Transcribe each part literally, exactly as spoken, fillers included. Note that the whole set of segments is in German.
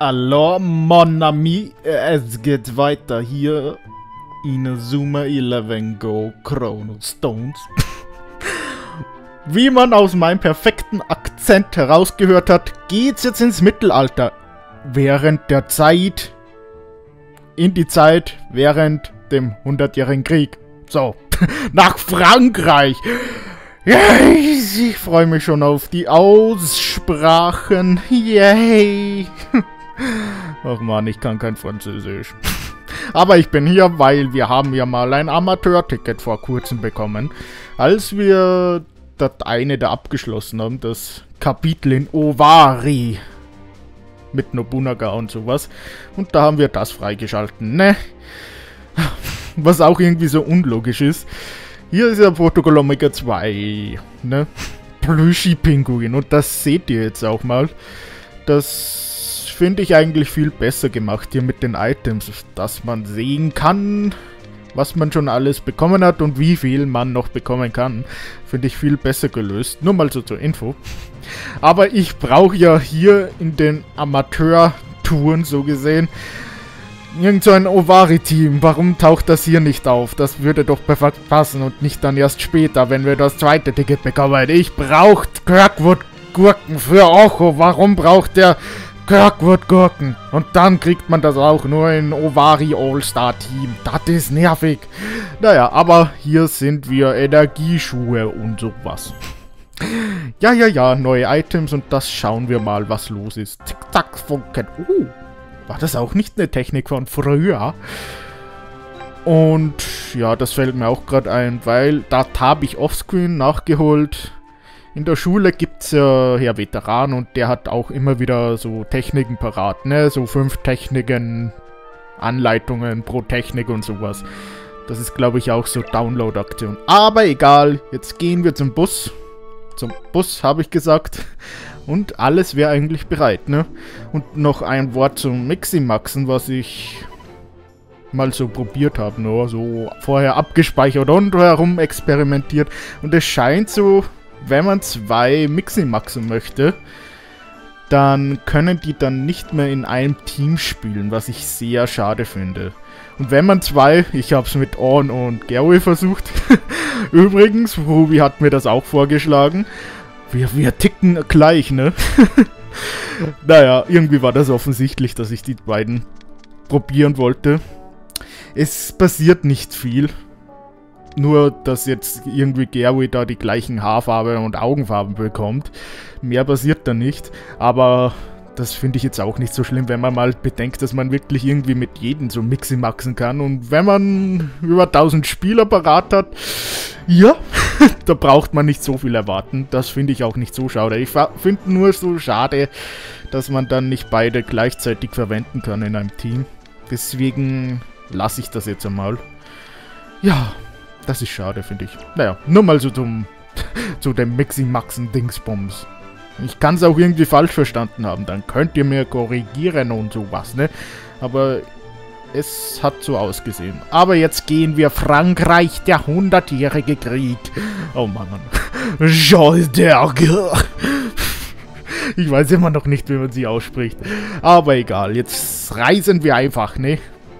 Hallo, mon ami, es geht weiter hier in Zuma elf Go Chrono Stones. Wie man aus meinem perfekten Akzent herausgehört hat, geht's jetzt ins Mittelalter. Während der Zeit, in die Zeit während dem hundertjährigen Krieg. So, nach Frankreich. Yay, ich freue mich schon auf die Aussprachen. Yay. Ach man, ich kann kein Französisch. Aber ich bin hier, weil wir haben ja mal ein Amateur-Ticket vor kurzem bekommen. Als wir das eine da abgeschlossen haben, das Kapitel in Owari. Mit Nobunaga und sowas. Und da haben wir das freigeschalten, ne? Was auch irgendwie so unlogisch ist. Hier ist ja Protocol Omega zwei, ne? Plüschi-Pinguin. Und das seht ihr jetzt auch mal. Das finde ich eigentlich viel besser gemacht hier mit den Items, dass man sehen kann, was man schon alles bekommen hat und wie viel man noch bekommen kann. Finde ich viel besser gelöst. Nur mal so zur Info. Aber ich brauche ja hier in den Amateur-Touren so gesehen irgend so ein Owari-Team. Warum taucht das hier nicht auf? Das würde doch perfekt passen und nicht dann erst später, wenn wir das zweite Ticket bekommen. Ich brauche Kirkwood-Gurken für Ocho. Warum braucht der Kirkwood-Gurken? Und dann kriegt man das auch nur in Owari All-Star-Team. Das ist nervig. Naja, aber hier sind wir Energieschuhe und sowas. Ja, ja, ja, neue Items und das schauen wir mal, was los ist. Zick-Zack, Funken. Uh, war das auch nicht eine Technik von früher? Und ja, das fällt mir auch gerade ein, weil das habe ich offscreen nachgeholt. In der Schule gibt es ja Herr Veteran und der hat auch immer wieder so Techniken parat, ne? So fünf Techniken, Anleitungen pro Technik und sowas. Das ist, glaube ich, auch so Download-Aktion. Aber egal, jetzt gehen wir zum Bus. Zum Bus, habe ich gesagt. Und alles wäre eigentlich bereit, ne? Und noch ein Wort zum Miximaxen, was ich mal so probiert habe, nur so vorher abgespeichert und herum experimentiert. Und es scheint so, wenn man zwei Miximaxen möchte, dann können die dann nicht mehr in einem Team spielen, was ich sehr schade finde. Und wenn man zwei, ich habe es mit Orn und Gary versucht, übrigens, Ruby hat mir das auch vorgeschlagen, wir, wir ticken gleich, ne? Naja, irgendwie war das offensichtlich, dass ich die beiden probieren wollte. Es passiert nicht viel. Nur, dass jetzt irgendwie Gary da die gleichen Haarfarbe und Augenfarben bekommt. Mehr passiert da nicht. Aber das finde ich jetzt auch nicht so schlimm, wenn man mal bedenkt, dass man wirklich irgendwie mit jedem so Miximaxen kann. Und wenn man über tausend Spieler parat hat, ja, da braucht man nicht so viel erwarten. Das finde ich auch nicht so schade. Ich finde nur so schade, dass man dann nicht beide gleichzeitig verwenden kann in einem Team. Deswegen lasse ich das jetzt einmal. Ja, das ist schade, finde ich. Naja, nur mal so zum, zu dem Miximaxen-Dingsbums. Ich kann es auch irgendwie falsch verstanden haben. Dann könnt ihr mir korrigieren und sowas, ne? Aber es hat so ausgesehen. Aber jetzt gehen wir Frankreich, der hundertjährige Krieg. Oh Mann, Mann. Jean d'Arc. Ich weiß immer noch nicht, wie man sie ausspricht. Aber egal, jetzt reisen wir einfach, ne?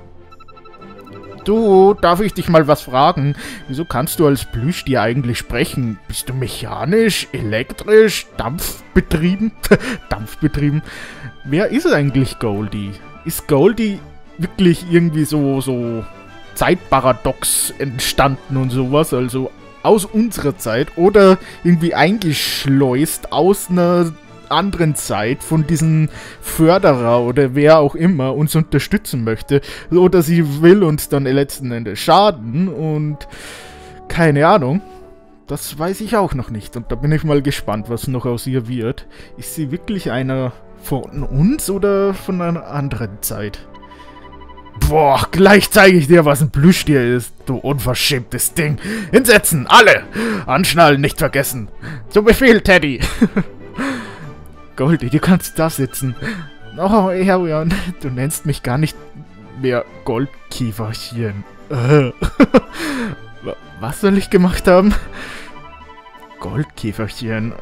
Du, darf ich dich mal was fragen? Wieso kannst du als Plüschtier eigentlich sprechen? Bist du mechanisch, elektrisch, dampfbetrieben? Dampfbetrieben? Wer ist eigentlich Goldie? Ist Goldie wirklich irgendwie so, so Zeitparadox entstanden und sowas? Also aus unserer Zeit oder irgendwie eingeschleust aus einer anderen Zeit von diesem Förderer oder wer auch immer uns unterstützen möchte oder sie will uns dann letzten Endes schaden und keine Ahnung, das weiß ich auch noch nicht und da bin ich mal gespannt, was noch aus ihr wird. Ist sie wirklich einer von uns oder von einer anderen Zeit? Boah, gleich zeige ich dir, was ein Plüschtier ist, du unverschämtes Ding. Hinsetzen, alle! Anschnallen, nicht vergessen. Zu Befehl, Teddy! Goldie, du kannst da sitzen. Oh, Herrion, du nennst mich gar nicht mehr Goldkäferchen. Äh. Was soll ich gemacht haben? Goldkäferchen.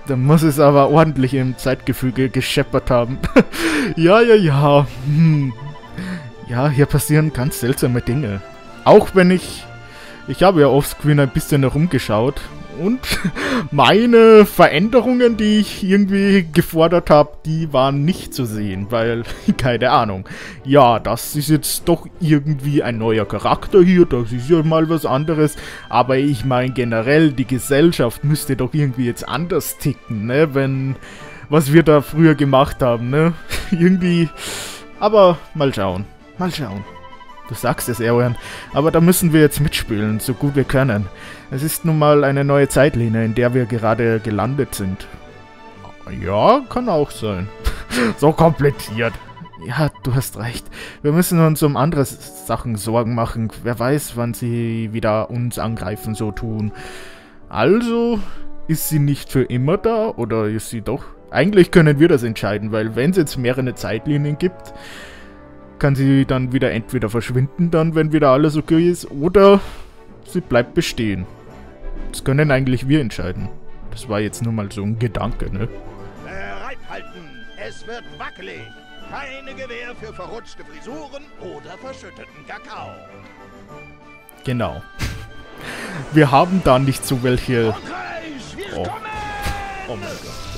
Da muss es aber ordentlich im Zeitgefüge gescheppert haben. Ja, ja, ja. Hm. Ja, hier passieren ganz seltsame Dinge. Auch wenn ich... Ich habe ja offscreen ein bisschen herumgeschaut. Und meine Veränderungen, die ich irgendwie gefordert habe, die waren nicht zu sehen, weil, keine Ahnung. Ja, das ist jetzt doch irgendwie ein neuer Charakter hier, das ist ja mal was anderes. Aber ich meine generell, die Gesellschaft müsste doch irgendwie jetzt anders ticken, ne, wenn, was wir da früher gemacht haben, ne. Irgendwie, aber mal schauen, mal schauen. Du sagst es, Erwan, aber da müssen wir jetzt mitspielen, so gut wir können. Es ist nun mal eine neue Zeitlinie, in der wir gerade gelandet sind. Ja, kann auch sein. So kompliziert. Ja, du hast recht. Wir müssen uns um andere Sachen Sorgen machen. Wer weiß, wann sie wieder uns angreifen, so tun. Also, ist sie nicht für immer da, oder ist sie doch? Eigentlich können wir das entscheiden, weil wenn es jetzt mehrere Zeitlinien gibt... kann sie dann wieder entweder verschwinden, dann, wenn wieder alles okay ist, oder sie bleibt bestehen. Das können eigentlich wir entscheiden. Das war jetzt nur mal so ein Gedanke, ne? Bereit halten! Es wird wackelig! Keine Gewähr für verrutschte Frisuren oder verschütteten Kakao. Genau. Wir haben da nicht so welche... Oh, oh mein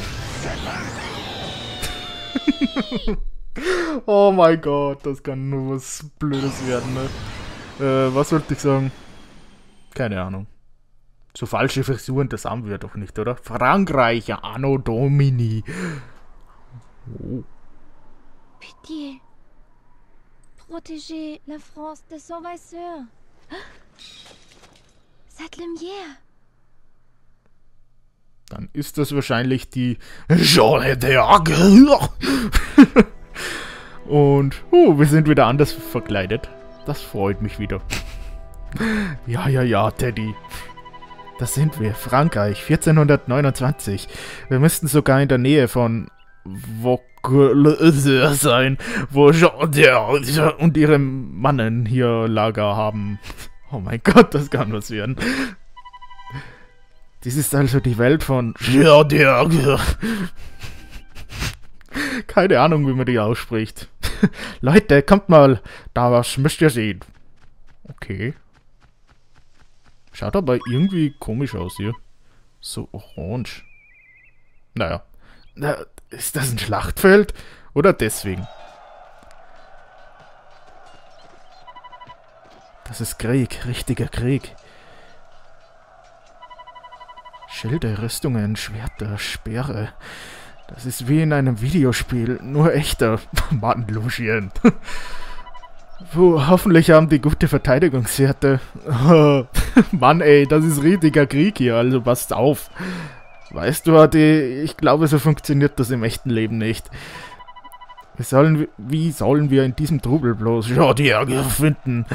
Gott. Oh mein Gott, das kann nur was Blödes werden, ne? Äh, was wollte ich sagen? Keine Ahnung. So falsche Frisuren, das haben wir doch nicht, oder? Frankreich, Anno Domini. Oh. Pitié. Protégez la France des envahisseurs. Cette lumière. Dann ist das wahrscheinlich die Jeanne d'Arc. Und uh, wir sind wieder anders verkleidet. Das freut mich wieder. Ja, ja, ja, Teddy. Das sind wir. Frankreich, vierzehnhundertneunundzwanzig. Wir müssten sogar in der Nähe von Vaucluse sein, wo Jean d'Arc und ihre Mannen hier Lager haben. Oh mein Gott, das kann was werden. Dies ist also die Welt von Jean d'Arc. Keine Ahnung, wie man die ausspricht. Leute, kommt mal. Da was müsst ihr sehen. Okay. Schaut aber irgendwie komisch aus hier. So orange. Naja. Na, ist das ein Schlachtfeld? Oder deswegen? Das ist Krieg. Richtiger Krieg. Schilde, Rüstungen, Schwerter, Speere. Das ist wie in einem Videospiel, nur echter. Mann, Lucien. Puh, hoffentlich haben die gute Verteidigungswerte. Mann, ey, das ist richtiger Krieg hier, also passt auf. Weißt du, Adi, ich glaube, so funktioniert das im echten Leben nicht. Wir sollen, wie sollen wir in diesem Trubel bloß ja, die Ärger finden?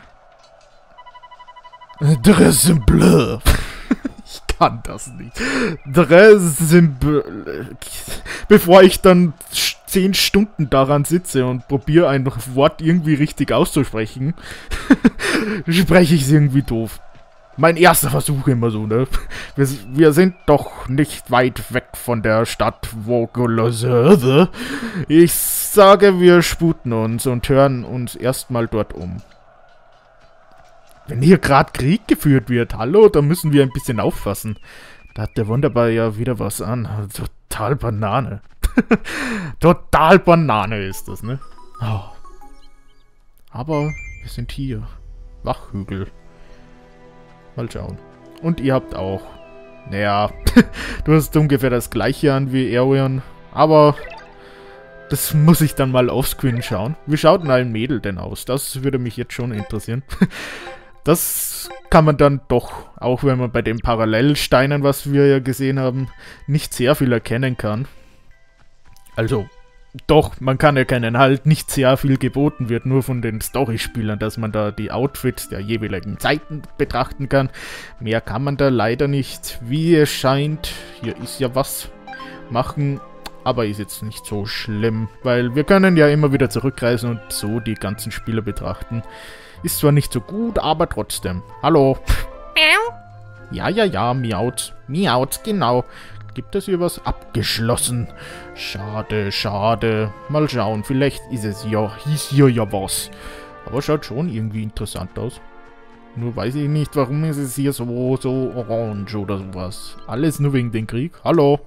Dresse bleu. Ich kann das nicht. Dresse bleu. Bevor ich dann zehn Stunden daran sitze und probiere ein Wort irgendwie richtig auszusprechen, spreche ich es irgendwie doof. Mein erster Versuch immer so, ne? Wir, wir sind doch nicht weit weg von der Stadt Vaucluse. Ich sage, wir sputen uns und hören uns erstmal dort um. Wenn hier gerade Krieg geführt wird, hallo, da müssen wir ein bisschen aufpassen. Da hat der Wunderbar ja wieder was an. Total Banane. Total Banane ist das, ne? Oh. Aber wir sind hier. Wachhügel. Mal schauen. Und ihr habt auch. Naja, du hast ungefähr das gleiche an wie Erwan. Aber das muss ich dann mal offscreen schauen. Wie schaut denn ein Mädel denn aus? Das würde mich jetzt schon interessieren. Das kann man dann doch, auch wenn man bei den Parallelsteinen, was wir ja gesehen haben, nicht sehr viel erkennen kann. Also, doch, man kann erkennen, halt nicht sehr viel geboten wird, nur von den Storyspielern, dass man da die Outfits der jeweiligen Zeiten betrachten kann. Mehr kann man da leider nicht, wie es scheint. Hier ist ja was machen, aber ist jetzt nicht so schlimm, weil wir können ja immer wieder zurückreisen und so die ganzen Spieler betrachten. Ist zwar nicht so gut, aber trotzdem. Hallo. Miau. Ja, ja, ja, miaut. Miaut, genau. Gibt es hier was? Abgeschlossen. Schade, schade. Mal schauen, vielleicht ist es ja, hieß hier ja was. Aber schaut schon irgendwie interessant aus. Nur weiß ich nicht, warum ist es hier so, so orange oder sowas. Alles nur wegen dem Krieg. Hallo.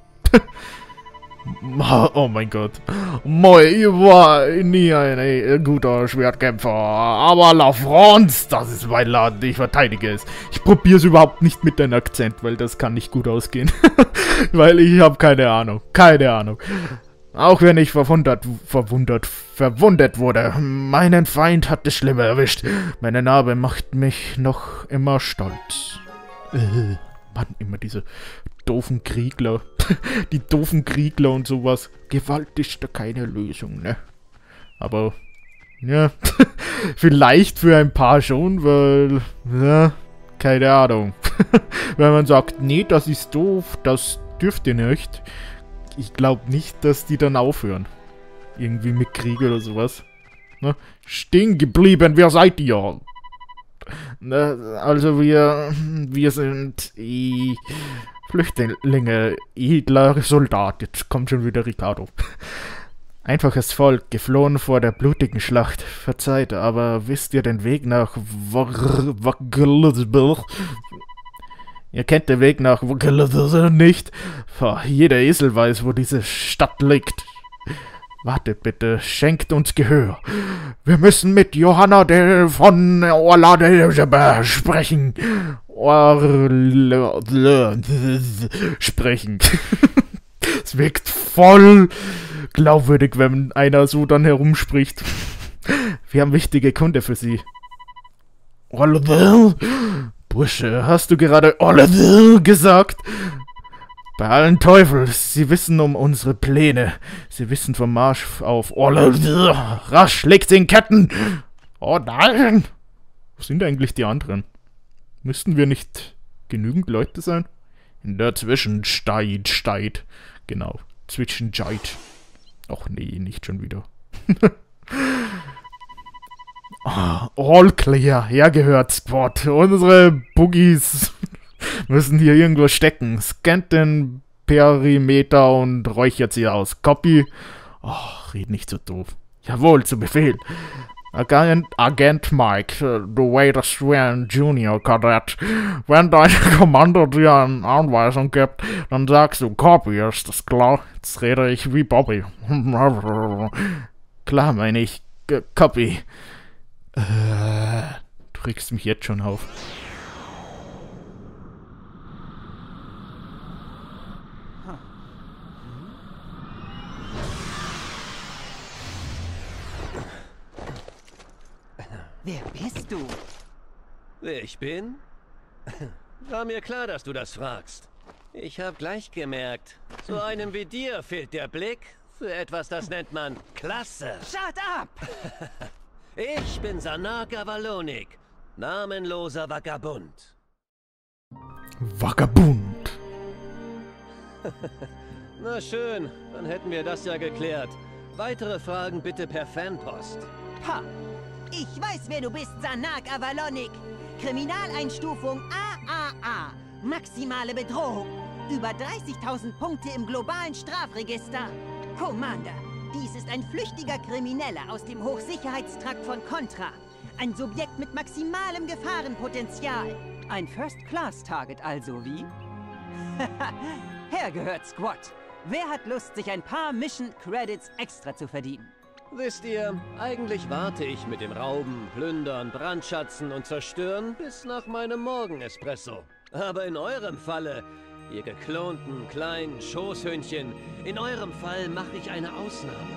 Oh mein Gott. Moi, ich war nie ein äh, guter Schwertkämpfer. Aber La France, das ist mein Land. Ich verteidige es. Ich probiere es überhaupt nicht mit deinem Akzent, weil das kann nicht gut ausgehen. Weil ich habe keine Ahnung. Keine Ahnung. Auch wenn ich verwundert, verwundert, verwundet wurde. Meinen Feind hat es schlimmer erwischt. Meine Narbe macht mich noch immer stolz. Äh, Mann, immer diese doofen Kriegler. Die doofen Kriegler und sowas. Gewalt ist da keine Lösung, ne? Aber, ja, vielleicht für ein paar schon, weil, ja, keine Ahnung. Wenn man sagt, nee, das ist doof, das dürft ihr nicht. Ich glaube nicht, dass die dann aufhören. Irgendwie mit Krieg oder sowas. Ne? Stehen geblieben, wer seid ihr? Ne? Also wir, wir sind eh Flüchtlinge, edler Soldat. Jetzt kommt schon wieder Ricardo. Einfaches Volk, geflohen vor der blutigen Schlacht. Verzeiht, aber wisst ihr den Weg nach Wackelisburg? Ihr kennt den Weg nach Wackelisburg nicht? Jeder Esel weiß, wo diese Stadt liegt. Wartet bitte, schenkt uns Gehör. Wir müssen mit Johanna de von Orla sprechen. Orla sprechen. Es wirkt voll glaubwürdig, wenn einer so dann herumspricht. Wir haben wichtige Kunde für Sie. Orla, Bursche, hast du gerade Orla gesagt? Bei allen Teufel, sie wissen um unsere Pläne. Sie wissen vom Marsch auf Orla. Rasch, legt sie in Ketten! Oh nein! Wo sind eigentlich die anderen? Müssten wir nicht genügend Leute sein? In der Zwischenzeit, Steit. Genau, Zwischenzeit. Och nee, nicht schon wieder. Oh, all clear, hergehört, Spot. Unsere Boogies müssen hier irgendwo stecken. Scannt den Perimeter und räuchert sie aus. Copy. Oh, red nicht so doof. Jawohl, zu Befehl. Agent, Agent Mike, du Waiters Junior Cadet. Wenn dein Kommando dir eine Anweisung gibt, dann sagst du Copy, ist das klar? Jetzt rede ich wie Bobby. Klar, meine ich. Copy. Äh, du regst mich jetzt schon auf. Wer bist du? Wer ich bin? War mir klar, dass du das fragst. Ich habe gleich gemerkt, so einem wie dir fehlt der Blick für etwas, das nennt man Klasse. Shut up! Ich bin Zanak Avalonik, namenloser Vagabund. Vagabund. Na schön, dann hätten wir das ja geklärt. Weitere Fragen bitte per Fanpost. Ha! Ich weiß, wer du bist, Zanak Avalonik. Kriminaleinstufung A A A. Maximale Bedrohung. Über dreißigtausend Punkte im globalen Strafregister. Commander, dies ist ein flüchtiger Krimineller aus dem Hochsicherheitstrakt von Contra. Ein Subjekt mit maximalem Gefahrenpotenzial. Ein First-Class-Target also, wie? Hergehört, Squad. Wer hat Lust, sich ein paar Mission-Credits extra zu verdienen? Wisst ihr, eigentlich warte ich mit dem Rauben, Plündern, Brandschatzen und Zerstören bis nach meinem Morgenespresso. Aber in eurem Falle, ihr geklonten kleinen Schoßhündchen, in eurem Fall mache ich eine Ausnahme.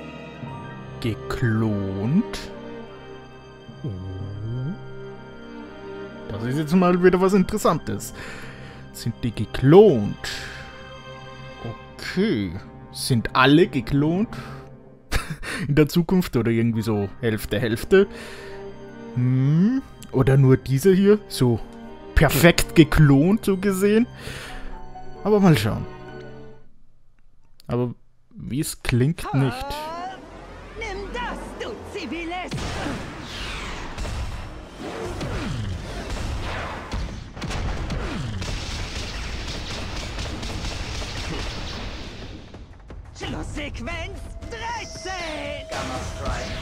Geklont? Oh. Das ist jetzt mal wieder was Interessantes. Sind die geklont? Okay. Sind alle geklont? In der Zukunft oder irgendwie so Hälfte, Hälfte. Hm. Oder nur diese hier. So perfekt geklont, so gesehen. Aber mal schauen. Aber wie es klingt, nicht. Nimm das, du Zivilist! Sequenz dreizehn! Gamma Strike.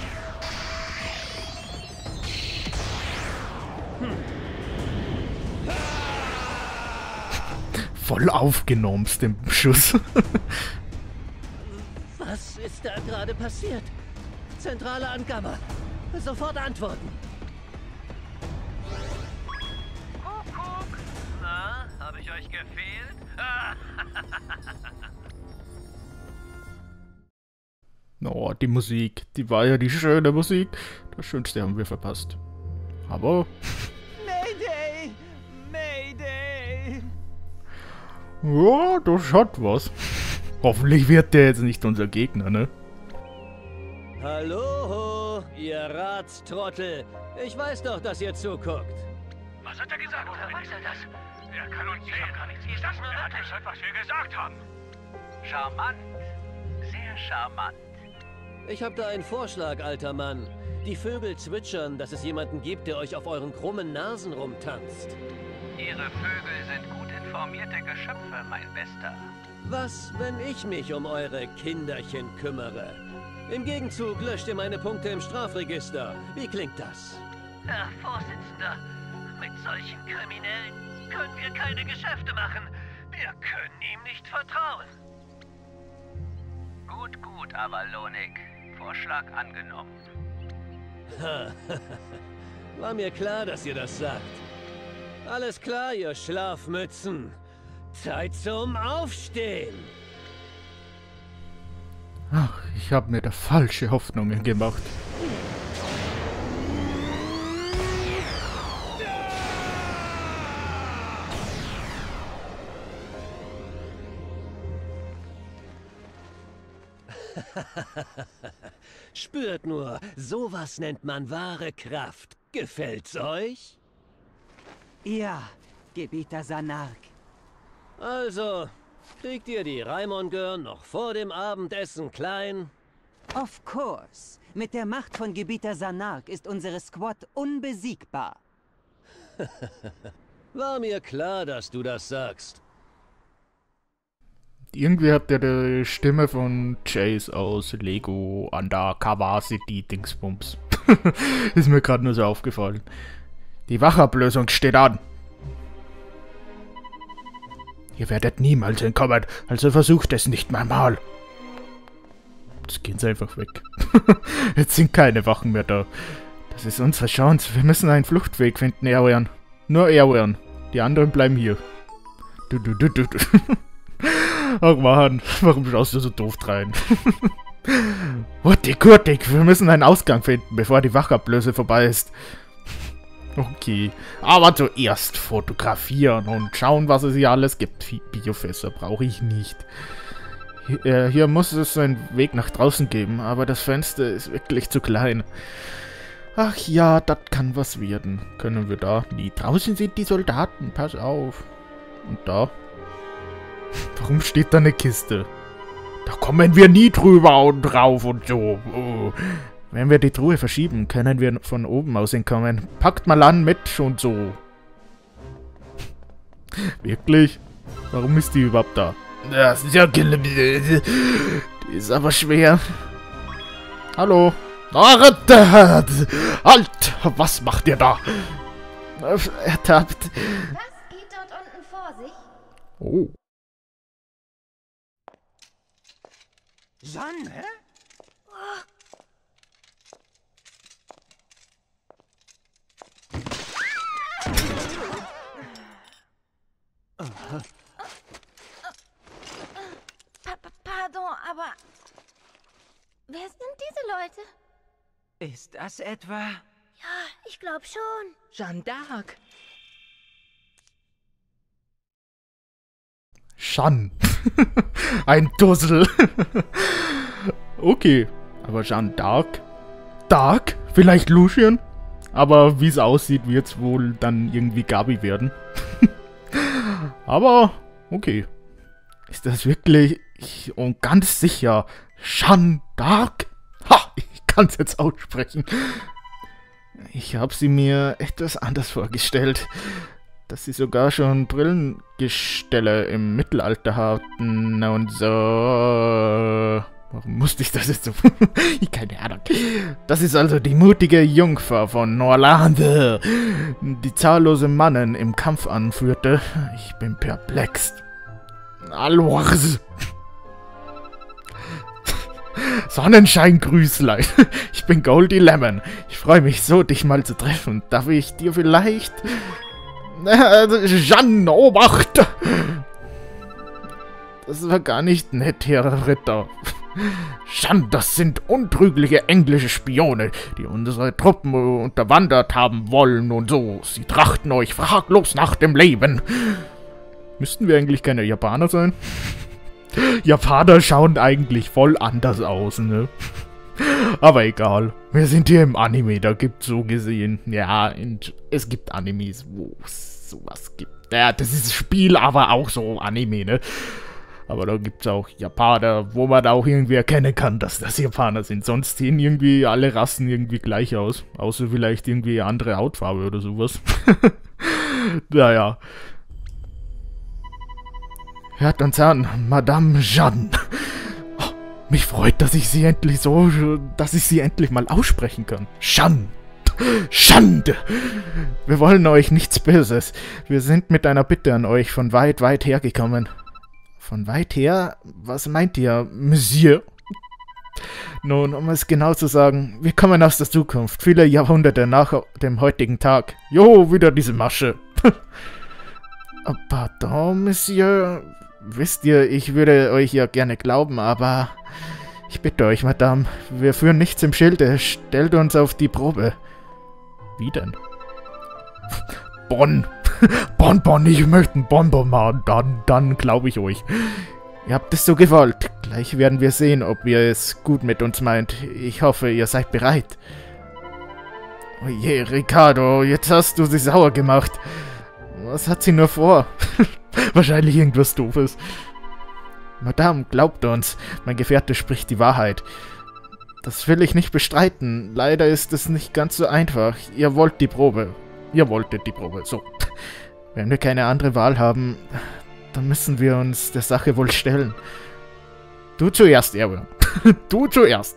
Voll aufgenommen, dem Schuss. Was ist da gerade passiert? Zentrale an Gamma. Sofort antworten. Kuckuck. Na, habe ich euch gefehlt? Oh, die Musik. Die war ja die schöne Musik. Das Schönste haben wir verpasst. Aber... Mayday! Mayday! ja, das hat was. Hoffentlich wird der jetzt nicht unser Gegner, ne? Hallo, ihr Ratstrottel. Ich weiß doch, dass ihr zuguckt. Was hat er gesagt? Woher weiß er das? Er kann uns sehen. Gar nichts gesagt. Er hat gesagt, was wir gesagt haben. Charmant. Sehr charmant. Ich habe da einen Vorschlag, alter Mann. Die Vögel zwitschern, dass es jemanden gibt, der euch auf euren krummen Nasen rumtanzt. Ihre Vögel sind gut informierte Geschöpfe, mein Bester. Was, wenn ich mich um eure Kinderchen kümmere? Im Gegenzug löscht ihr meine Punkte im Strafregister. Wie klingt das? Herr Vorsitzender, mit solchen Kriminellen können wir keine Geschäfte machen. Wir können ihm nicht vertrauen. Gut, gut, Avalonik. Vorschlag angenommen. War mir klar, dass ihr das sagt. Alles klar, ihr Schlafmützen. Zeit zum Aufstehen. Ach, ich habe mir da falsche Hoffnungen gemacht. Spürt nur, sowas nennt man wahre Kraft. Gefällt's euch? Ja, Gebieter Sanark. Also, kriegt ihr die Raimongern noch vor dem Abendessen klein? Of course. Mit der Macht von Gebieter Sanark ist unsere Squad unbesiegbar. War mir klar, dass du das sagst. Irgendwie hat der die Stimme von Chase aus Lego Undercover City Dingsbums. Ist mir gerade nur so aufgefallen. Die Wachablösung steht an. Ihr werdet niemals entkommen, also versucht es nicht mal mal. Jetzt gehen sie einfach weg. Jetzt sind keine Wachen mehr da. Das ist unsere Chance. Wir müssen einen Fluchtweg finden, Erwan. Nur Erwan. Die anderen bleiben hier. Du, du, du, du, du. Ach Mann, warum schaust du so doof rein? Hurtig, hurtig, wir müssen einen Ausgang finden, bevor die Wachablöse vorbei ist. Okay, aber zuerst fotografieren und schauen, was es hier alles gibt. Biofässer brauche ich nicht. Hier, äh, hier muss es einen Weg nach draußen geben, aber das Fenster ist wirklich zu klein. Ach ja, das kann was werden. Können wir da? Nee, draußen sind die Soldaten, pass auf. Und da? Warum steht da eine Kiste? Da kommen wir nie drüber und drauf und so. Oh. Wenn wir die Truhe verschieben, können wir von oben aus entkommen. Packt mal an mit und so. Wirklich? Warum ist die überhaupt da? Das ist ja... Die ist aber schwer. Hallo? Halt! Was macht ihr da? Ertappt. Was geht dort unten vor sich? Oh. Jeanne, hä? Pa pa pardon, aber... Wer sind diese Leute? Ist das etwa Ja, ich glaube schon. Jeanne d'Arc? Jeanne. Ein Dussel. Okay, aber Jeanne d'Arc? Dark? Vielleicht Lucien? Aber wie es aussieht, wird es wohl dann irgendwie Gabi werden. Aber, okay. Ist das wirklich und ganz sicher Jeanne d'Arc? Ha, ich kann es jetzt aussprechen. Ich habe sie mir etwas anders vorgestellt. dass sie sogar schon Brillengestelle im Mittelalter hatten und so. Warum musste ich das jetzt so? Keine Ahnung. Das ist also die mutige Jungfer von Norlande, die zahllose Mannen im Kampf anführte. Ich bin perplex. Alois. Sonnenschein-Grüßlein. Ich bin Goldie Lemon. Ich freue mich so, dich mal zu treffen. Darf ich dir vielleicht... Äh, Jeanne, Obacht! Das war gar nicht nett, Herr Ritter. Jeanne, das sind untrügliche englische Spione, die unsere Truppen unterwandert haben wollen und so. Sie trachten euch fraglos nach dem Leben. Müssten wir eigentlich keine Japaner sein? Japaner schauen eigentlich voll anders aus, ne? Aber egal. Wir sind hier im Anime, da gibt's so gesehen. Ja, in, es gibt Animes, wo es sowas gibt. Ja, das ist Spiel, aber auch so Anime, ne? Aber da gibt's auch Japaner, wo man auch irgendwie erkennen kann, dass das Japaner sind. Sonst sehen irgendwie alle Rassen irgendwie gleich aus. Außer vielleicht irgendwie andere Hautfarbe oder sowas. Naja. Hört uns an, Madame Jeanne. Oh, mich freut, dass ich sie endlich so, dass ich sie endlich mal aussprechen kann. Jeanne. Schande! Wir wollen euch nichts Böses. Wir sind mit einer Bitte an euch von weit, weit her gekommen. Von weit her? Was meint ihr, Monsieur? Nun, um es genau zu sagen, wir kommen aus der Zukunft, viele Jahrhunderte nach dem heutigen Tag. Jo, wieder diese Masche. Oh, pardon, Monsieur. Wisst ihr, ich würde euch ja gerne glauben, aber ich bitte euch, Madame, wir führen nichts im Schilde. Stellt uns auf die Probe. Wie denn? Bonn. Bonn, Bonn, ich möchte einen Bonbon machen. Dann, dann glaube ich euch. Ihr habt es so gewollt. Gleich werden wir sehen, ob ihr es gut mit uns meint. Ich hoffe, ihr seid bereit. Oh je, Ricardo, jetzt hast du sie sauer gemacht. Was hat sie nur vor? Wahrscheinlich irgendwas Doofes. Madame, glaubt uns, mein Gefährte spricht die Wahrheit. Das will ich nicht bestreiten. Leider ist es nicht ganz so einfach. Ihr wollt die Probe. Ihr wolltet die Probe. So. Wenn wir keine andere Wahl haben, dann müssen wir uns der Sache wohl stellen. Du zuerst, Erwin. Du zuerst.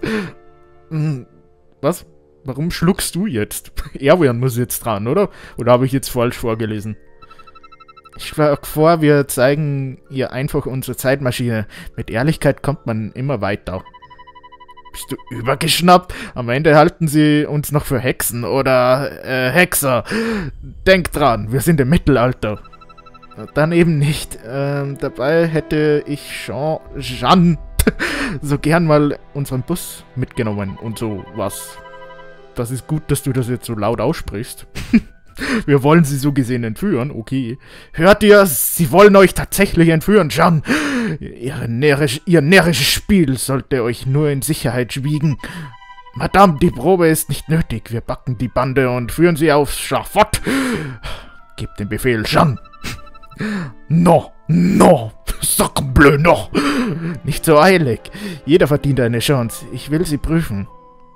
Was? Warum schluckst du jetzt? Erwin muss jetzt dran, oder? Oder habe ich jetzt falsch vorgelesen? Ich schlage vor, wir zeigen ihr einfach unsere Zeitmaschine. Mit Ehrlichkeit kommt man immer weiter. Bist du übergeschnappt? Am Ende halten sie uns noch für Hexen oder äh, Hexer. Denk dran, wir sind im Mittelalter. Dann eben nicht. Ähm, dabei hätte ich Jean, Jeanne so gern mal unseren Bus mitgenommen und so was. Das ist gut, dass du das jetzt so laut aussprichst. Wir wollen sie so gesehen entführen, okay. Hört ihr? Sie wollen euch tatsächlich entführen, Jeanne. Ihre närrisch, ihr närrisches Spiel sollte euch nur in Sicherheit wiegen. Madame, die Probe ist nicht nötig. Wir backen die Bande und führen sie aufs Schafott. Gebt den Befehl, Jeanne. No, no, sacre bleu, no. Nicht so eilig. Jeder verdient eine Chance. Ich will sie prüfen.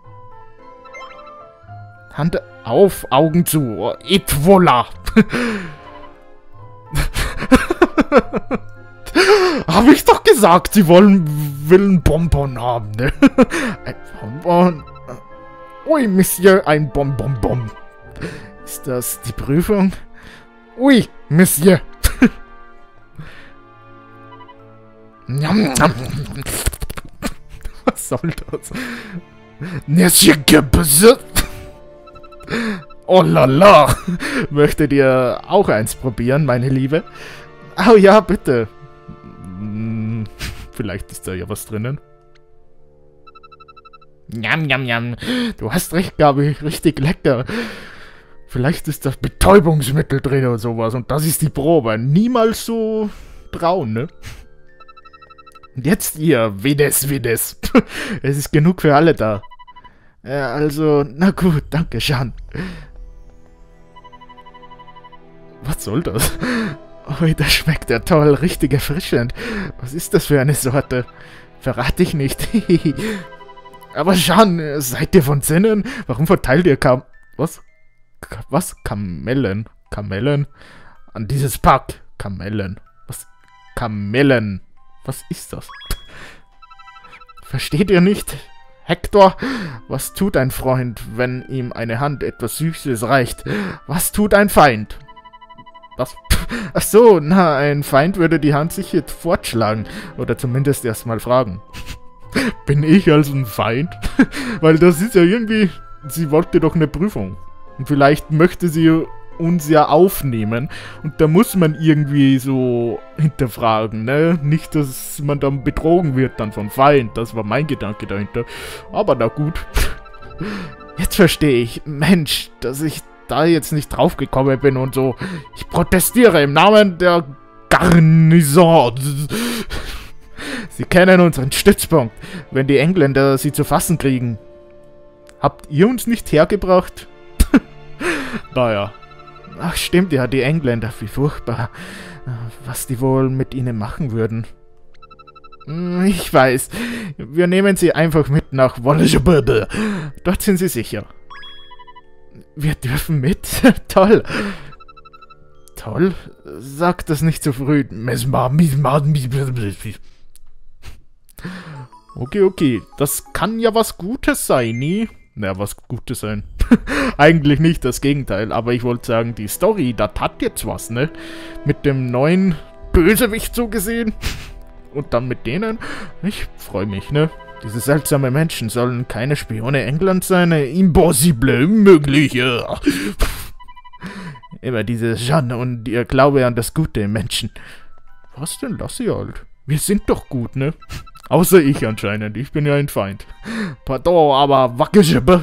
Hand auf, Augen zu. Et voilà. Hab ich doch gesagt, sie wollen will ein Bonbon haben, ne? Ein Bonbon. Ui, Monsieur, ein Bonbon. Ist das die Prüfung? Ui, Monsieur. Was soll das? Monsieur Gebesitz. Oh la la! Möchtet ihr auch eins probieren, meine Liebe? Oh ja, bitte. Hm, vielleicht ist da ja was drinnen. Njam, njam, njam. Du hast recht, Gabi. Richtig lecker. Vielleicht ist das Betäubungsmittel drin oder sowas. Und das ist die Probe. Niemals so trauen, ne? Und jetzt ihr. Wides, wides. Es ist genug für alle da. Ja, also, na gut, danke, Jeanne. Was soll das? Oh, das schmeckt ja toll, richtig erfrischend. Was ist das für eine Sorte? Verrate ich nicht. Aber Jeanne, seid ihr von Sinnen? Warum verteilt ihr Kam... Was? Ka was? Kamellen? Kamellen? an dieses Pack. Kamellen. Was? Kamellen. Was ist das? Versteht ihr nicht? Hector, was tut ein Freund, wenn ihm eine Hand etwas Süßes reicht? Was tut ein Feind? Was? Ach so, na, ein Feind würde die Hand sicher fortschlagen. Oder zumindest erstmal fragen. Bin ich also ein Feind? Weil das ist ja irgendwie... Sie wollte doch eine Prüfung. Und vielleicht möchte sie uns ja aufnehmen. Und da muss man irgendwie so hinterfragen, ne? Nicht, dass man dann betrogen wird dann vom Feind. Das war mein Gedanke dahinter. Aber na gut. Jetzt verstehe ich. Mensch, dass ich da jetzt nicht draufgekommen bin und so. Ich protestiere im Namen der Garnison. Sie kennen unseren Stützpunkt, wenn die Engländer sie zu fassen kriegen. Habt ihr uns nicht hergebracht? Naja. Ach stimmt ja, die Engländer, wie furchtbar. Was die wohl mit ihnen machen würden. Ich weiß. Wir nehmen sie einfach mit nach Wollesche. Dort sind sie sicher. Wir dürfen mit? Toll. Toll? Sag das nicht zu früh. Okay, okay. Das kann ja was Gutes sein, nie? Naja, was Gutes sein. Eigentlich nicht, das Gegenteil. Aber ich wollte sagen, die Story, das hat jetzt was, ne? Mit dem neuen Bösewicht so gesehen. Und dann mit denen. Ich freue mich, ne? Diese seltsamen Menschen sollen keine Spione Englands sein. Impossible, unmögliche. Immer diese Jeanne und ihr Glaube an das Gute im Menschen. Was denn, lass sie halt. Wir sind doch gut, ne? Außer ich anscheinend. Ich bin ja ein Feind. Pardon, aber Wackelschipper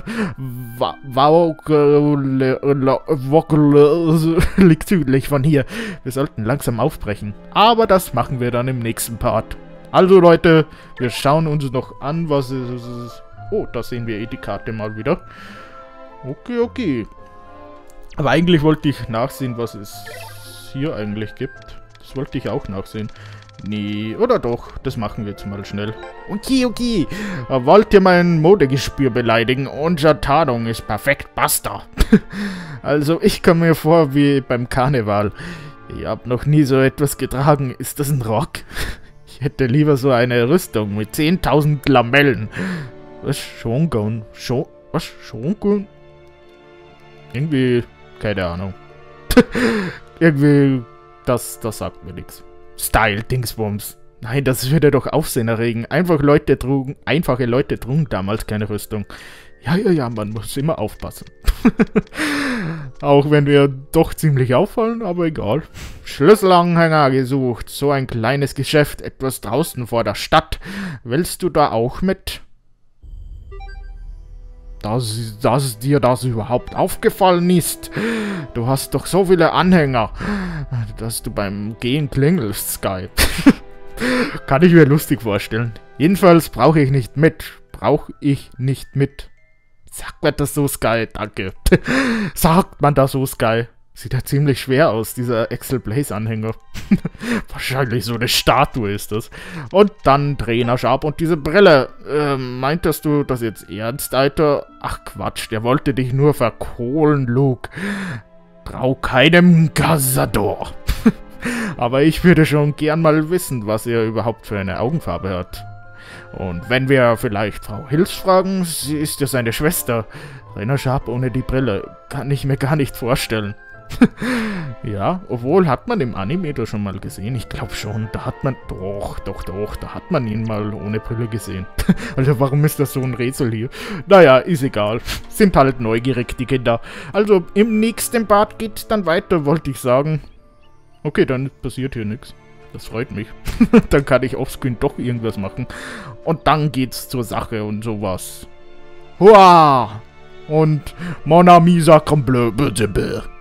liegt südlich von hier. Wir sollten langsam aufbrechen. Aber das machen wir dann im nächsten Part. Also Leute, wir schauen uns noch an, was es ist. Oh, da sehen wir eh die Karte mal wieder. Okay, okay. Aber eigentlich wollte ich nachsehen, was es hier eigentlich gibt. Das wollte ich auch nachsehen. Nee, oder doch? Das machen wir jetzt mal schnell. Okay, okay. Wollt ihr mein Modegespür beleidigen? Unsere Tarnung ist perfekt, basta. Also, ich komme mir vor wie beim Karneval. Ich habe noch nie so etwas getragen. Ist das ein Rock? Ich hätte lieber so eine Rüstung mit zehntausend Lamellen. Was? Schongun? Schon? Was? Schongun? Irgendwie, keine Ahnung. Irgendwie, das, das sagt mir nichts. Style, Dingsbums. Nein, das würde doch Aufsehen erregen. Einfach Leute trugen, einfache Leute trugen damals keine Rüstung. Ja, ja, ja, man muss immer aufpassen. Auch wenn wir doch ziemlich auffallen, aber egal. Schlüsselanhänger gesucht. So ein kleines Geschäft, etwas draußen vor der Stadt. Willst du da auch mit? Dass, dass dir das überhaupt aufgefallen ist. Du hast doch so viele Anhänger, dass du beim Gehen klingelst, Sky. Kann ich mir lustig vorstellen. Jedenfalls brauche ich nicht mit. Brauche ich nicht mit. Sagt man das so, Sky? Danke. Sagt man das so, Sky? Sieht ja ziemlich schwer aus, dieser Axel Blaze Anhänger. Wahrscheinlich so eine Statue ist das. Und dann Trainerstab und diese Brille. Ähm, meintest du das jetzt ernst, Alter? Ach Quatsch, der wollte dich nur verkohlen, Luke. Trau keinem Cazador. Aber ich würde schon gern mal wissen, was er überhaupt für eine Augenfarbe hat. Und wenn wir vielleicht Frau Hills fragen, sie ist ja seine Schwester. Trainerstab ohne die Brille. Kann ich mir gar nicht vorstellen. Ja, obwohl, hat man im Anime da schon mal gesehen? Ich glaube schon, da hat man, doch, doch, doch, da hat man ihn mal ohne Brille gesehen. Also warum ist das so ein Rätsel hier? Naja, ist egal. Sind halt neugierig, die Kinder. Also im nächsten Part geht's dann weiter, wollte ich sagen. Okay, dann passiert hier nichts. Das freut mich. Dann kann ich offscreen doch irgendwas machen. Und dann geht's zur Sache und sowas. Hurra! Und Mon ami sacre bleu, bitte, bitte.